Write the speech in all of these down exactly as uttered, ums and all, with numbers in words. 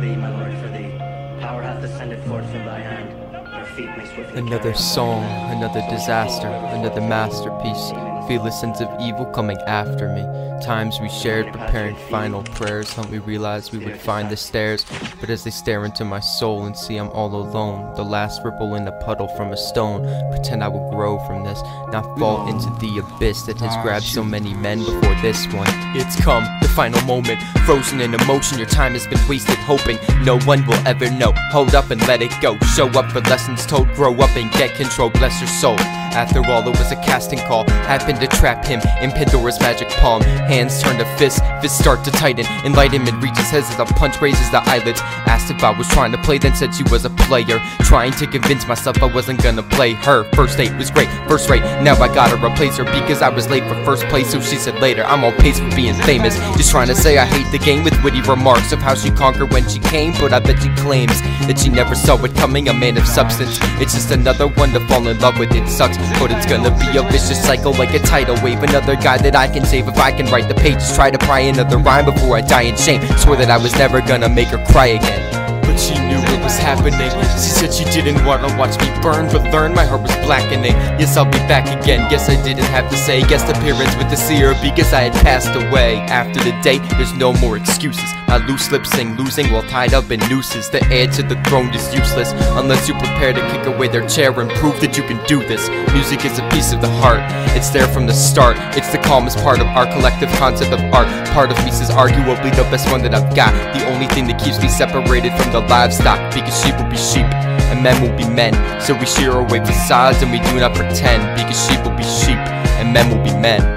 thee, my lord, for thee. Power hath descended forth from thy hand. Our feet may swiftly Another carry song, another disaster, another masterpiece. Feel a sense of evil coming after me. Times we shared preparing final prayers helped me realize we would find the stairs. But as they stare into my soul and see I'm all alone, the last ripple in a puddle from a stone, pretend I will grow from this, not fall into the abyss that has grabbed so many men before this one. It's come, the final moment, frozen in emotion. Your time has been wasted hoping no one will ever know. Hold up and let it go. Show up for lessons told. Grow up and get control. Bless your soul. After all, it was a casting call. Happened to trap him in Pandora's magic palm. Hands turn to fists, fists start to tighten. Enlightenment reaches his as a punch raises the eyelids. Asked if I was trying to play, then said she was a player. Trying to convince myself I wasn't gonna play her. First date was great, first rate. Now I gotta replace her because I was late for first place. So she said later, I'm on pace for being famous. Just trying to say I hate the game with witty remarks of how she conquered when she came. But I bet she claims that she never saw it coming. A man of substance, it's just another one to fall in love with. It sucks, but it's gonna be a vicious cycle like a tidal wave. Another guy that I can save if I can write the pages. Try to pry another rhyme before I die in shame. Swore that I was never gonna make her cry again, but she knew what was happening. She said she didn't want to watch me burn, but learn my heart was blackening. Yes, I'll be back again. Guess I didn't have to say. Guest appearance with the seer because I had passed away. After the date, there's no more excuses. My loose lips sing losing while tied up in nooses. The heir to the throne is useless unless you prepare to kick away their chair and prove that you can do this. Music is a piece of the heart. It's there from the start. It's the calmest part of our collective concept of art. Part of me says arguably the best one that I've got. The only thing that keeps me separated from the livestock, because sheep will be sheep and men will be men. So we shear away facades and we do not pretend, because sheep will be sheep and men will be men.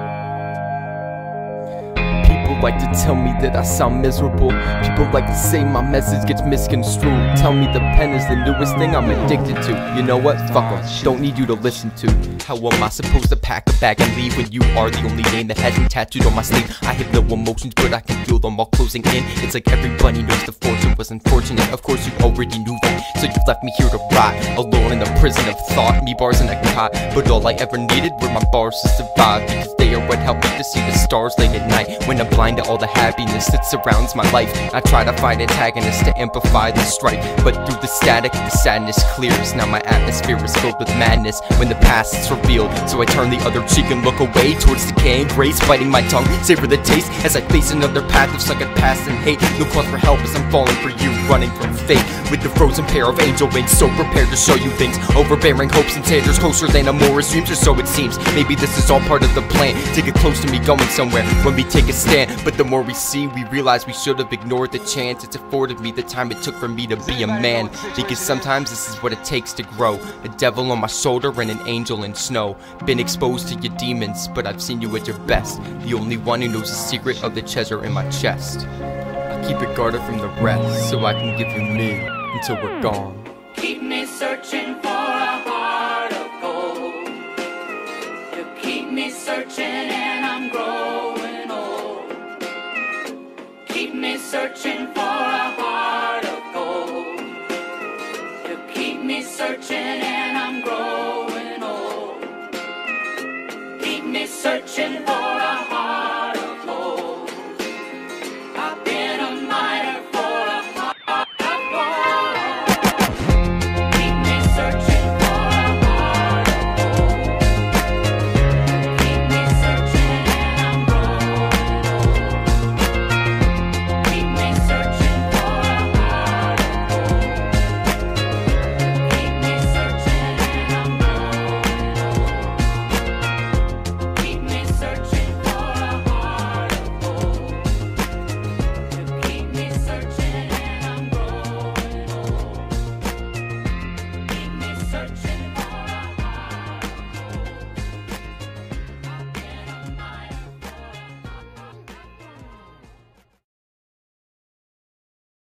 People like to tell me that I sound miserable. People like to say my message gets misconstrued. Tell me the pen is the newest thing I'm addicted to. You know what? Fuck em. Don't need you to listen to. How am I supposed to pack a bag and leave when you are the only name that has me tattooed on my sleeve? I have no emotions, but I can feel them all closing in. It's like everybody knows the fortune was unfortunate. Of course you already knew that, so you left me here to rot, alone in the prison of thought. Me bars in a cot, but all I ever needed were my bars to survive, because they are what helped me to see the stars late at night. When I'm blind to all the happiness that surrounds my life, I try to find antagonists to amplify the strife, but through the static, the sadness clears. Now my atmosphere is filled with madness when the past is revealed. So I turn the other cheek and look away towards decaying grace, biting my tongue, savor the taste as I face another path of suckered past and hate. No cause for help as I'm falling for you, running from fate with the frozen pair of angel wings, so prepared to show you things. Overbearing hopes and tears, closer than Amora's dreams, or so it seems. Maybe this is all part of the plan to get close to me going somewhere when we take a stand. But the more we see, we realize we should have ignored the chance it's afforded me, the time it took for me to be a man. Because sometimes this is what it takes to grow. A devil on my shoulder and an angel in snow. Been exposed to your demons, but I've seen you at your best. The only one who knows the secret of the treasure in my chest. I keep it guarded from the rest, so I can give you me until we're gone. Keep me searching for a heart of gold. You keep me searching and I'm growing old. Keep me searching for a heart of gold. You keep me searching and I'm growing old. Keep me searching for